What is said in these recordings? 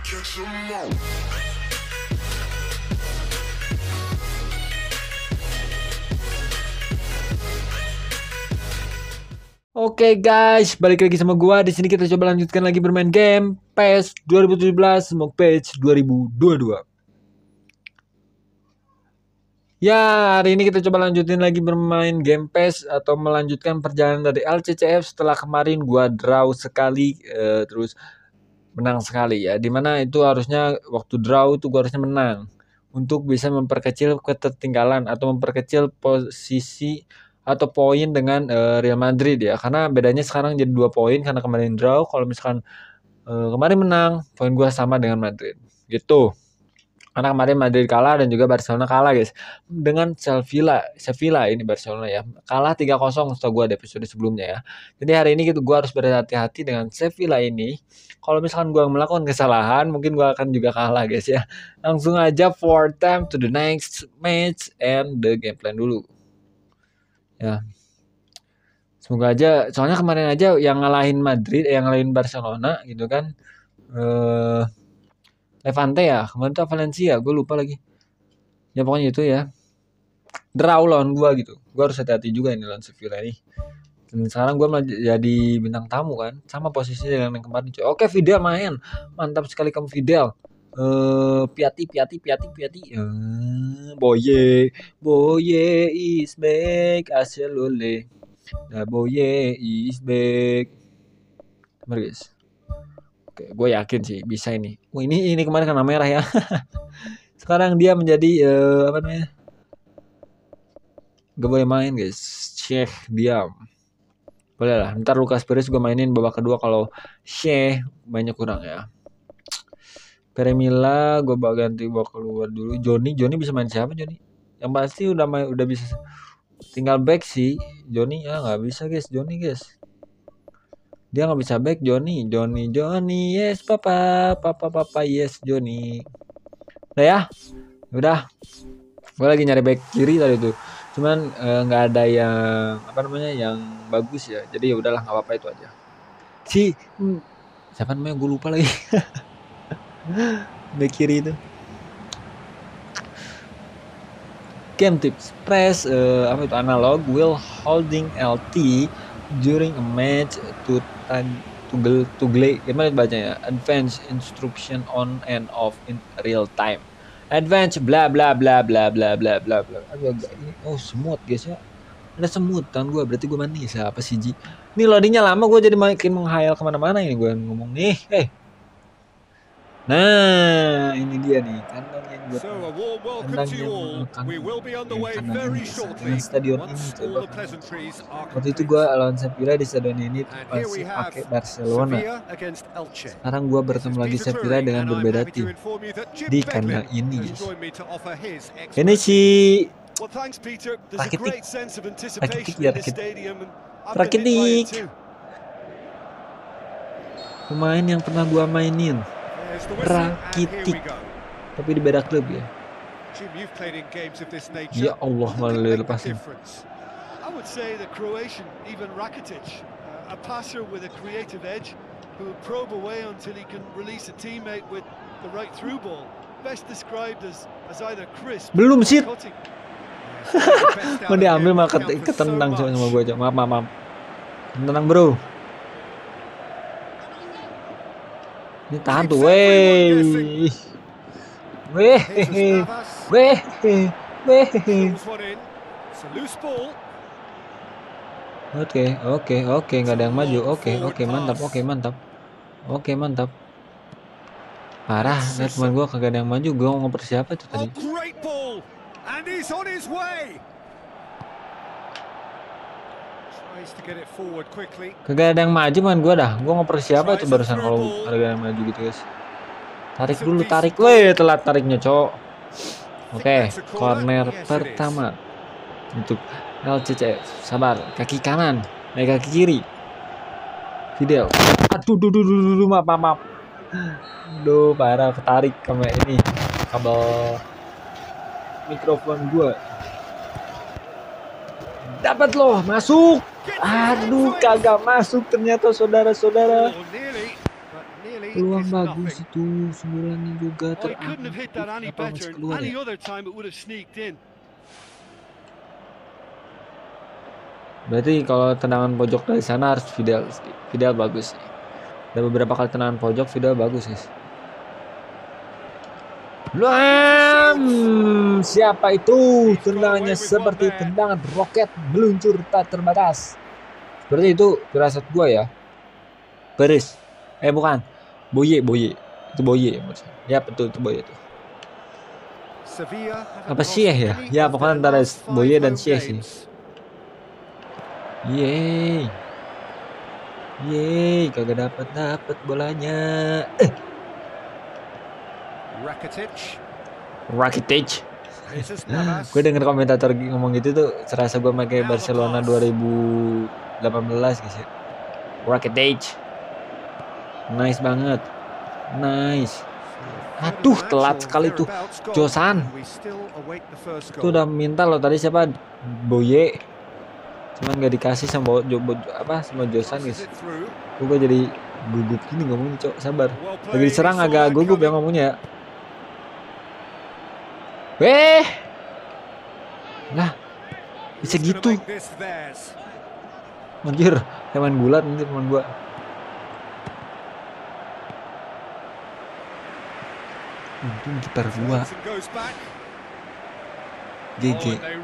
Oke guys, balik lagi sama gua. Di sini kita coba lanjutkan lagi bermain game PES 2017 Smoke Patch 2022. Ya, hari ini kita coba lanjutin lagi bermain game PES atau melanjutkan perjalanan dari LCCF setelah kemarin gua draw sekali terus menang sekali ya. Dimana itu harusnya waktu draw itu gua harusnya menang untuk bisa memperkecil ketertinggalan atau memperkecil posisi atau poin dengan Real Madrid ya, karena bedanya sekarang jadi 2 poin karena kemarin draw. Kalau misalkan kemarin menang, poin gua sama dengan Madrid gitu. Karena kemarin Madrid kalah dan juga Barcelona kalah guys dengan Sevilla ini Barcelona ya, kalah 3-0 setahu gua di episode sebelumnya ya. Jadi hari ini gitu gua harus berhati-hati dengan Sevilla ini. Kalau misalkan gua melakukan kesalahan mungkin gua akan juga kalah guys ya. Langsung aja for time to the next match and the game plan dulu ya. Semoga aja, soalnya kemarin aja yang ngalahin Madrid, yang ngalahin Barcelona gitu kan, Levante ya, kemarin tuh Valencia, gue lupa lagi. Ya pokoknya itu ya, draw lawan gue gitu. Gue harus hati-hati juga ini lawan Sevilla ini. Dan sekarang gue jadi bintang tamu kan, sama posisinya dengan yang kemarin. Oke, Fidel main, mantap sekali kamu Fidel. Piati. Boye is back, Aselole. Boye is back. Bener guys. Oke, gue yakin sih bisa ini. Ini kemarin kena merah ya. Sekarang dia menjadi apa namanya? Gak boleh main guys. Sheikh diam. Boleh lah. Ntar Lucas Perez gue mainin babak kedua kalau Sheikh banyak kurang ya. Peremila gue ganti babak keluar dulu. Johnny bisa main siapa Johnny? Yang pasti udah bisa. Tinggal back sih. Johnny ya nggak bisa guys. Johnny guys. Dia nggak bisa back Johnny, yes papa, yes Johnny. Udah. Gue lagi nyari back kiri tadi tuh, cuman nggak ada yang apa namanya yang bagus ya. Jadi ya udahlah nggak apa-apa itu aja. Siapa namanya gue lupa lagi. Back kiri itu. Game tips: press apa itu analog while holding LT during a match to gimana bacanya? Advance instruction on and off in real time. Advance bla bla bla bla bla bla bla bla. Oh semut guys ya. Ada semut kan gue, berarti gue mandi siapa sih Ji? Ini loadingnya lama, gue jadi makin menghayal kemana-mana ini gue ngomong nih. Nah ini dia nih kandang yang buat kandang stadion ini coba. Waktu itu gue lawan Sevilla di stadion ini masih pakai Barcelona. Sekarang gue bertemu lagi Sevilla dengan berbeda tim di kandang ini guys. Ini si Rakitic pemain yang pernah gue mainin. Rakitic, tapi di beda klub ya. Ya Allah, malah dilepasin. I would say the Croatian even Rakitic, a passer with a creative edge who will probe away until he can release a teammate with the right through ball. Best described as either crisp. Belum sih. Mau diambil malah ketendang sama gue aja. Maaf. Tenang bro. Ini tahan tuh, weh. Oke, nggak ada yang maju. Oke, mantap. Parah, lihat teman gue kagak ada yang maju. Gue ngoper siapa tuh tadi? Kagak ada yang maju man gue dah. Gue ngoper siapa itu barusan kalau ada yang maju gitu guys. Tarik. Weh, telat tariknya, Cok. Oke, corner pertama untuk LCC. Sabar, kaki kanan, naik kaki kiri. Fidel. Aduh, maaf. Duh, parah ketarik sama ini kabel mikrofon gue. Dapat loh, masuk. Aduh, kagak masuk ternyata saudara-saudara. Peluang bagus itu, semburannya juga apa masih keluar ya. Berarti kalau tendangan pojok dari sana harus Vidal bagus sih. Ada beberapa kali tendangan pojok Vidal bagus guys. Siapa itu? Tendangannya seperti tendangan roket meluncur tak terbatas. Berarti itu firasat gua ya. Beres. Bukan. Boye. Itu Boye. Ya betul itu Boye itu. Apa Syekh ya? Ya pokoknya antara Boye dan Syekh sih. Yeay, kagak dapat bolanya. Rakitic. Gue denger komentator ngomong gitu tuh serasa gue pakai Barcelona 2018 guys ya. Rakitic. Nice banget. Nice. Aduh, telat sekali tuh Josan. Itu udah minta loh tadi siapa? Boye. Cuman gak dikasih sama Josan guys. Gue jadi gugup gini ngomongnya, Cok. Sabar. Lagi diserang agak gugup ya ngomongnya. Lah. Bisa gitu. Anjir, kayak main gulat nanti teman gua. Untung kiper gua. GG.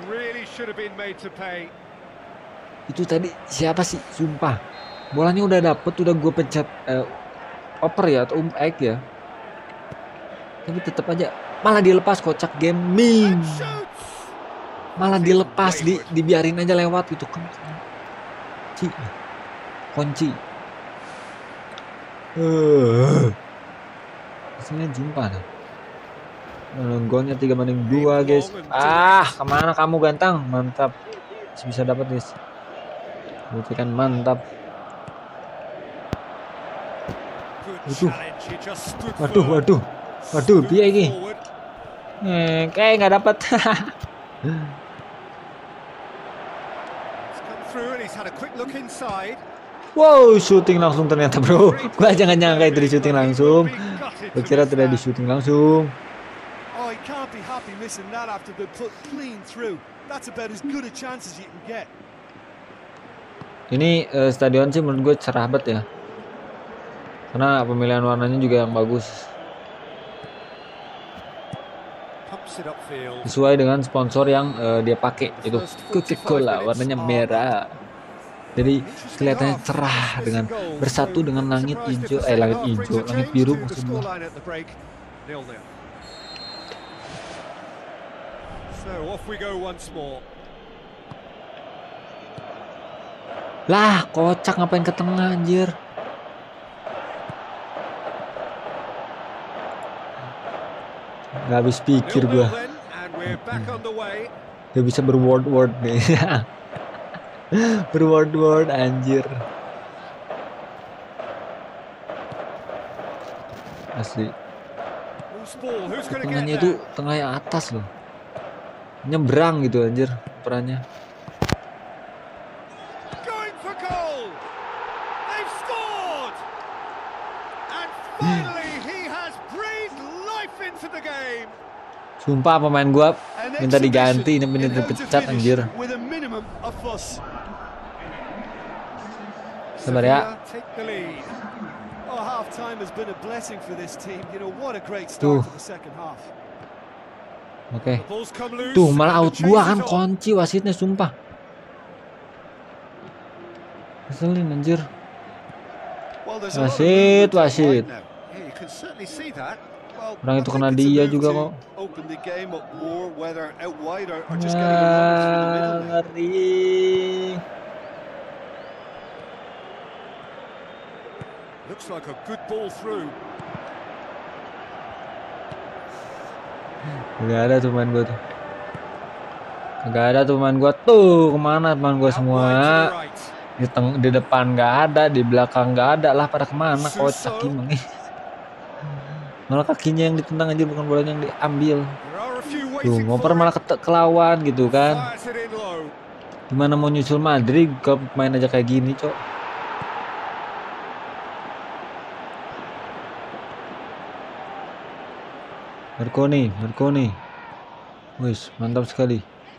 Itu tadi siapa sih? Sumpah. Bolanya udah dapet, udah gue pencet oper ya atau egg ya. Tapi tetap aja malah dilepas, kocak gaming. Malah dilepas, dibiarin aja lewat gitu kan. Kunci. Hasilnya jumpa dah. Golnya 3-2 guys. Kemana kamu gantang? Mantap. Masih bisa dapat guys. Buktikan mantap. Waduh, dia ini. Kayak nggak dapat. Wow, syuting langsung ternyata bro. Gua aja nggak nyangka itu di syuting langsung. Gua kira tidak di syuting langsung. Ini stadion sih menurut gue cerah banget ya. Karena pemilihan warnanya juga yang bagus. Sesuai dengan sponsor yang dia pakai, itu Coca-Cola, warnanya merah. Jadi kelihatannya cerah dengan bersatu dengan langit hijau, langit biru maksud gue. Lah, kocak ngapain ke tengah anjir. Gak habis pikir gua. Gak bisa berword nih. Berword anjir. Asli. Tengahnya itu tengahnya atas loh. Nyebrang gitu anjir perannya. Sumpah pemain gua minta diganti, ini bener dipecat anjir. Sabar ya. Tuh. Oke. Tuh malah out gua kan, kunci wasitnya sumpah. Keselin anjir. Wasit. Orang itu kena dia juga kok. Ngeri. Gak ada tuh main gua tuh. Gak ada tuh main gua tuh. Kemana main gua semua? Di depan gak ada, di belakang gak ada lah, pada kemana kocak gimana? Malah kakinya yang ditendang aja, bukan bolanya yang diambil. Tuh ngoper malah kelawan gitu kan. Gimana mau nyusul Madrid kalau main aja kayak gini, Cok. Marconi. Wis, mantap sekali.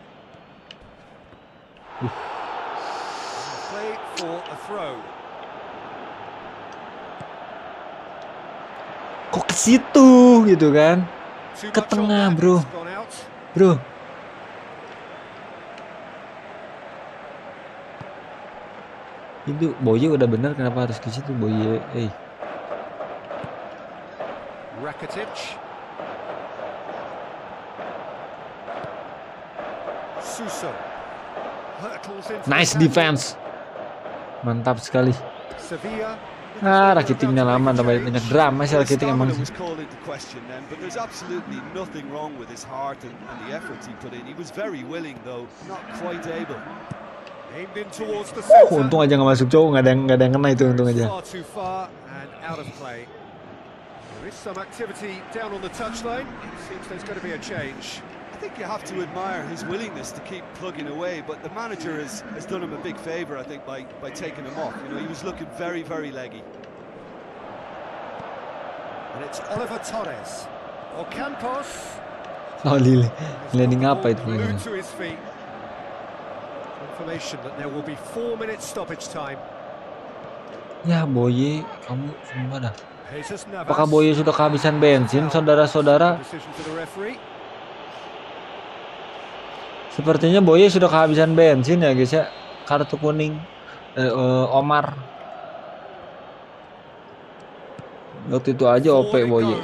Kok ke situ gitu kan? Ke tengah, bro. Itu Boye udah benar, kenapa harus ke situ Boye? Rakitic. Suso. Nice defense. Mantap sekali. Sevilla. Rakiticnya lama, tambah banyak drama sih Rakitic emang sih. Untung aja nggak masuk cowok, nggak ada yang kena itu, untung aja. I think you have to admire his willingness to keep plugging away, but the manager has done him a big favour, I think, by taking him off. You know, he was looking very, very leggy. And it's Oliver Torres. Ocampos. Oh, landing apa itu? To his feet. Information that there will be 4 minutes stoppage time. Ya, Boye, kamu sumpah dah. Apakah Boye sudah kehabisan bensin, saudara-saudara? Sepertinya Boye sudah kehabisan bensin ya guys ya. Kartu kuning Omar. Waktu itu aja OP Boye.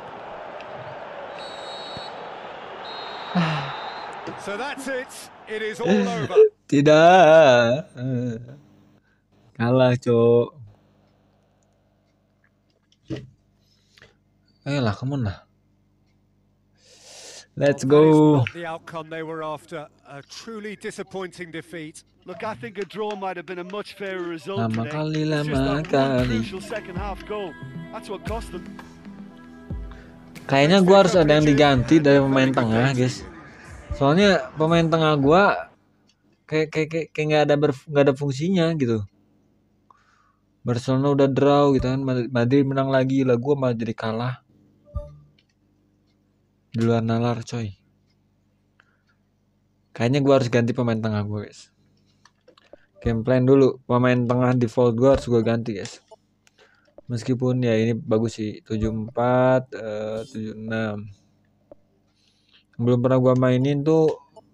Tidak. Kalah, Cok. Ayolah, come on lah. Let's go. The outcome they were after, a truly disappointing defeat. Look, I think a draw might have been a much fairer result lama today. Lama kali. Crucial second half goal. That's what cost them. Kayaknya gua harus ada yang diganti dari pemain tengah, guys. Soalnya pemain tengah gua kayak nggak ada fungsinya gitu. Barcelona udah draw gitu kan, Madrid menang lagi lah, gua malah jadi kalah. Di luar nalar coy. Kayaknya gue harus ganti pemain tengah gue guys. Game plan dulu. Pemain tengah default gue harus gue ganti guys. Meskipun ya ini bagus sih. 74, 76. Belum pernah gue mainin tuh.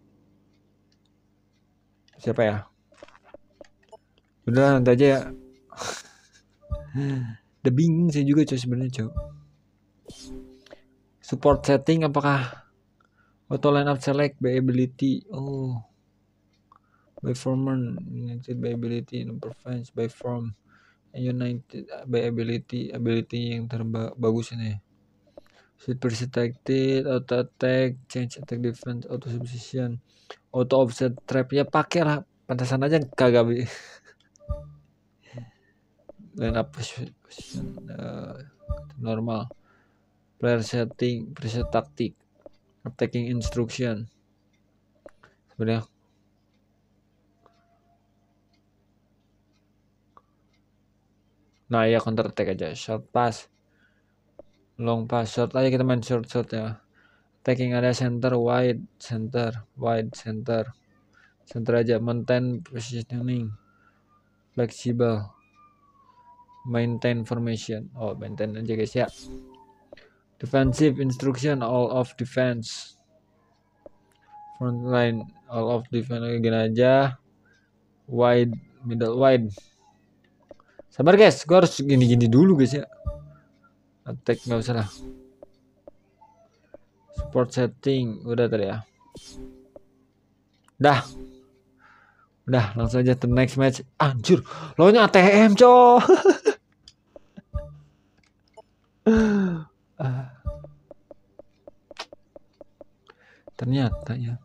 Siapa ya? Udah nanti aja ya. Udah bingung saya juga coy sebenarnya coy. Support setting apakah auto lineup select by ability? Oh, by former united by ability, number fans by form, and united by ability yang terbagus ini. Shoot protected, auto attack, change attack defense, auto substitution, auto offset trap ya pakai lah. Pantasan aja kagak lineup position normal. Player setting, preset taktik, attacking instruction. Sebenarnya nah ya counter attack aja, short pass, long pass, short aja kita main short ya. Attacking ada center, wide center aja. Maintain positioning, flexible, maintain formation. Oh maintain aja guys ya. Defensive instruction, all of defense, front line, all of defense gini aja. Wide, middle, wide. Sabar guys, gue harus gini dulu guys ya. Attack nggak usah lah. Support setting udah tadi ya. Udah langsung aja ke next match. Anjir, lawannya ATM coy. Ternyata ya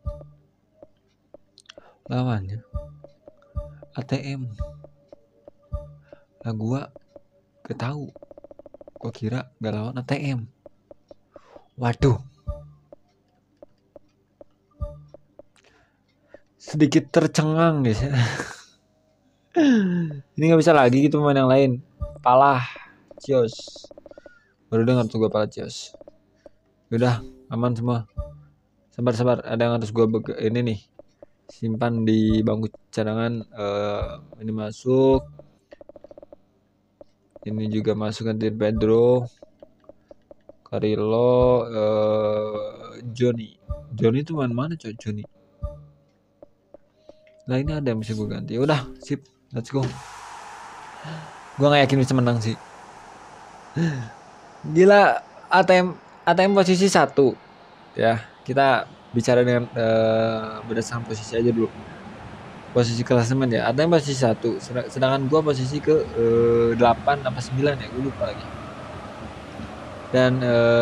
lawannya ATM. Lah gua ketahu. Gua kira gak lawan ATM. Waduh. Sedikit tercengang guys. Ini nggak bisa lagi gitu pemain yang lain. Palacios. Baru dengar tuh gue Palacios. Udah aman semua. Sabar, ada yang harus gua ini nih. Simpan di bangku cadangan. Ini masuk. Ini juga masuk nanti Pedro, Carrillo, Johnny itu mana coy Johnny. Nah ini ada yang bisa gue ganti. Udah sip, let's go. Gue nggak yakin bisa menang sih. Gila, ATM posisi 1 ya. Kita bicara dengan berdasarkan posisi aja dulu. Posisi klasemen ya. ATM posisi 1, sedangkan gue posisi ke 8 apa 9 ya, gue lupa lagi. Dan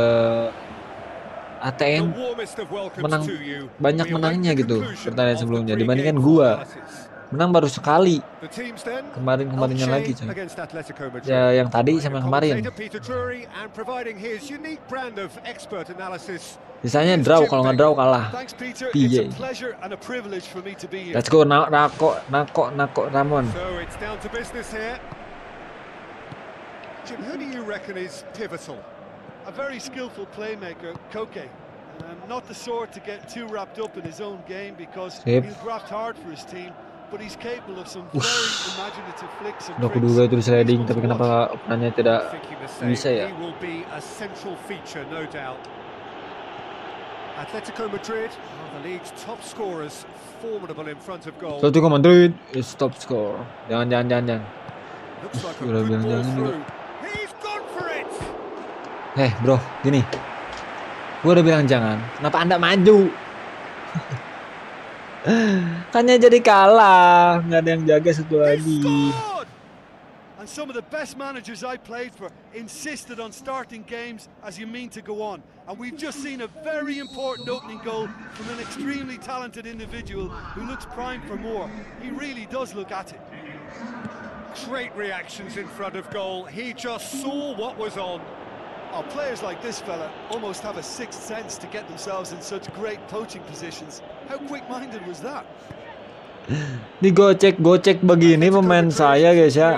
ATM menang banyak menangnya gitu pertandingan sebelumnya dibandingkan gua. Menang baru sekali. Kemarinnya lagi coy. Ya yang tadi sama yang kemarin. Sisanya draw, kalau nggak draw kalah. Piye. Let's go Nako Ramon. Jim, who do you reckon is pivotal? A very skillful playmaker, Koke. Not the sort to get too wrapped up in his own game because he'll graft hard for his team, but he's capable of some very imaginative flicks and tricks. Kuduga itu sliding, tapi kenapa openannya tidak bisa ya? He will be a central feature, no doubt. Atletico Madrid are the league's top scorers, formidable in front of goal. Atletico Madrid is top score. Jangan. Looks like a Udah good bilang ball jangan juga. through. He's gone for it. Bro, gini. Gue udah bilang jangan. Kenapa Anda maju? Kannya jadi kalah. Nggak ada yang jaga satu lagi. And some of the best managers I played for insisted on starting games as you mean to go on. And we've just seen a very important opening goal from an extremely talented individual who looks primed for more. He really does look at it. Great reactions in front of goal. He just saw what was on. Oh, players like this fella almost have a sixth sense to get themselves in such great poaching positions. How quick-minded was that? Digocek begini pemain saya guys ya.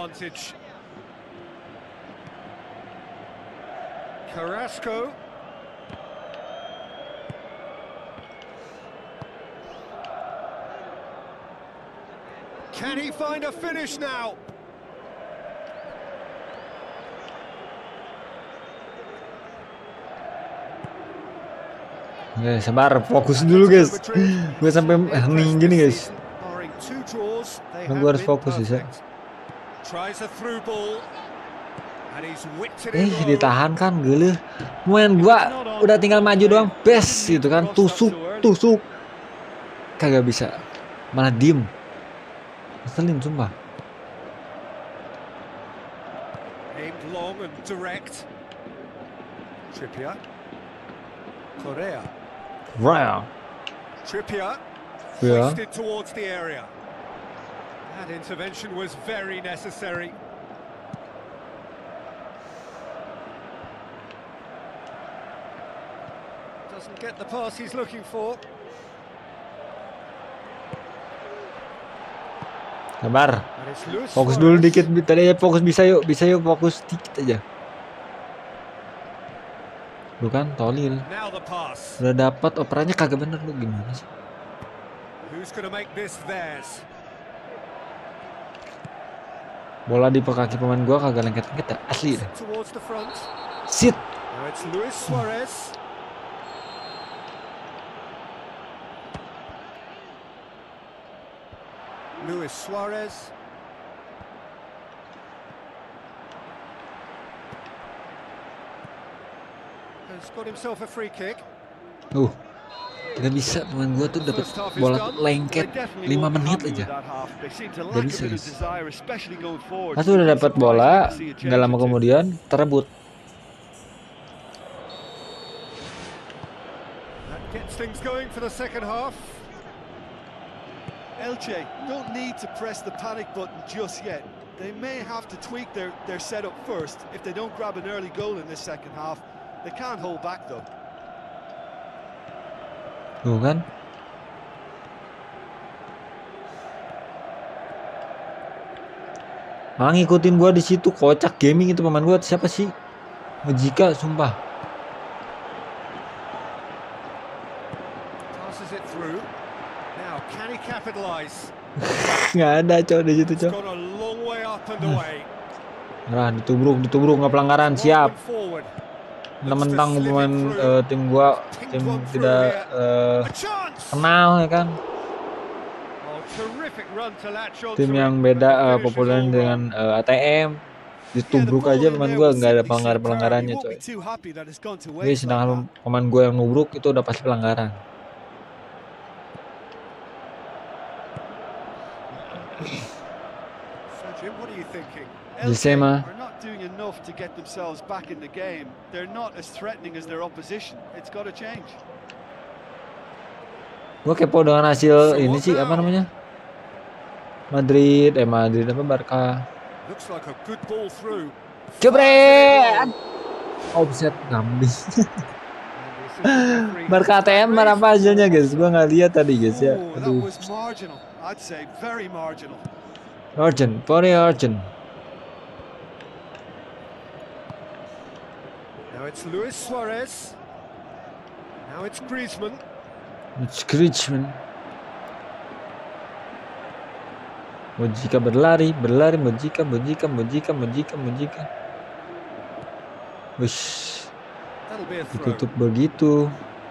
Carrasco. Can he find a finish now? Sabar, fokus dulu guys. Gue sampai hening gini guys. Gue harus fokus ya. Ditahan kan geleh. Main gua udah tinggal maju doang, best gitu kan. Tusuk. Kagak bisa. Malah diem. Ngeselin sumpah. Aimed long and direct. Trippier. Correa. Trippier. Hoisted towards the area. That intervention was very necessary. Doesn't get the pass he's looking for. Sabar. Fokus dulu dikit. Tadi aja fokus bisa yuk fokus dikit aja. Lu kan tolil. Udah dapat operannya kagak bener lu gimana sih? Bola di kaki pemain gua kagak lengket-lengket ya, asli deh. Sit. Luis Suarez. Has got himself a free kick. Gak bisa pemain gua tuh dapat bola lengket 5 menit aja. Gak bisa guys. Pas udah dapat bola, nggak lama kemudian terebut. That gets things going for the second half. Elche don't need to press the panic button just yet. They may have to tweak their setup first if they don't grab an early goal in this second half. They can't hold back though. Tuh kan? Malah ngikutin gua di situ, kocak gaming itu pemain gua. Siapa sih? Mejika sumpah. through. Now can he capitalize? Nggak ada cowok di situ It's cowok. gone a long way up and away. Nah, ditubruk nggak pelanggaran, siap. Forward. Mentang pemain tim gua tim tidak kenal ya kan. Oh, terrific run to latch on Tim to yang it, beda but the finish populer is all dengan right. ATM. Ditubruk Yeah, the aja ball pemain in gua there nggak ada was simply pelanggarannya superb. He coy. won't be too happy that it's gone to Jadi waste like sedangkan that. pemain gua yang nubruk itu udah pasti pelanggaran. So Jim, what are you thinking? Gisema. LK are not doing enough to get themselves back in the game. They're not as threatening as their opposition. It's got to change. Gua kepo dengan hasil ini sih apa namanya? Madrid apa Barca. Looks like a good ball through. Jebret. Offset kambing. Barca ATM berapa hasilnya guys? Gua nggak lihat tadi guys ya. Oh, that Aduh. was marginal. I'd say very marginal. Urgent, very urgent. Now it's Luis Suarez. Now it's Griezmann. It's Griezmann. Mojika berlari, Mojika. Wish, That'll be a throw. ditutup begitu.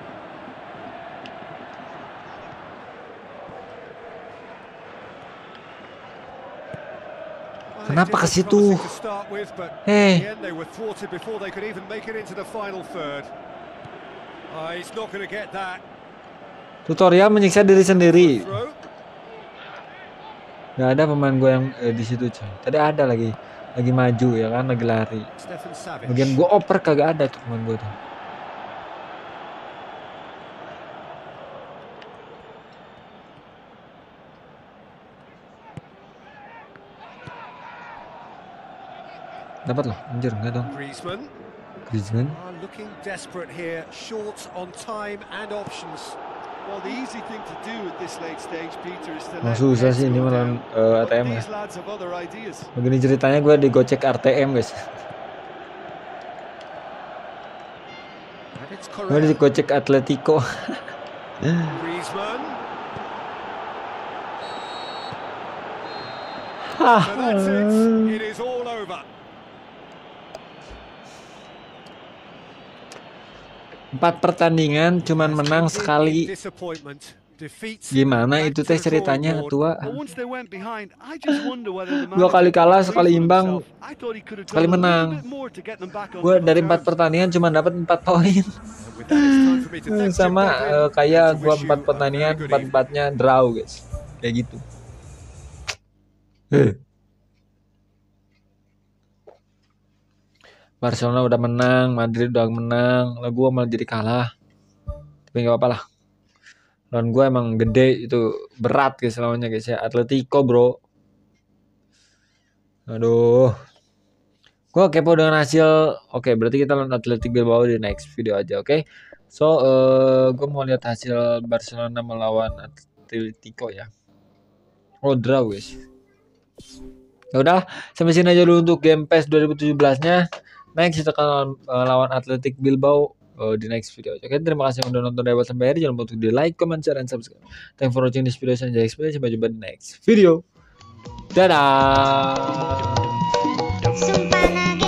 Kenapa ke situ? Hei. Tutorial menyiksa diri sendiri. Gak ada pemain gue yang di situ coy. Tadi ada lagi maju ya kan, lagi lari. Bagian gue oper kagak ada tuh pemain gue tuh. Dapat loh, anjir enggak dong. Griezmann. Looking desperate here, short on time and options. Well, the easy thing to do at this late stage, Peter, is to let Susah sih ini melawan ATM ya. Begini ceritanya gue digocek RTM guys. Gue digocek Atletico. Griezmann. So that's it. It is all over. 4 pertandingan cuman menang sekali. Gimana itu teh ceritanya tua? 2 kali kalah, sekali imbang, sekali menang. Gue dari 4 pertandingan cuma dapat 4 poin. Sama kayak gue 4 pertandingan 4-4-nya draw guys. Kayak gitu. Barcelona udah menang, Madrid udah menang, lah gue malah jadi kalah. Tapi nggak apa-apa lah. Lawan gue emang gede, itu berat guys lawannya guys ya. Atletico bro. Aduh. Gue kepo dengan hasil. Oke, berarti kita lawan Athletic Bilbao di next video aja, oke? So, gue mau lihat hasil Barcelona melawan Atletico ya. Oh, draw guys. Ya udah, sampai sini aja dulu untuk Game Pass 2017-nya. Next kita akan lawan Athletic Bilbao di next video. Oke, terima kasih yang udah nonton dari awal sampai akhir. Jangan lupa untuk di like, comment, share, dan subscribe. Thanks for watching this video. Saya Jack Explain. Sampai jumpa di next video. Dadah.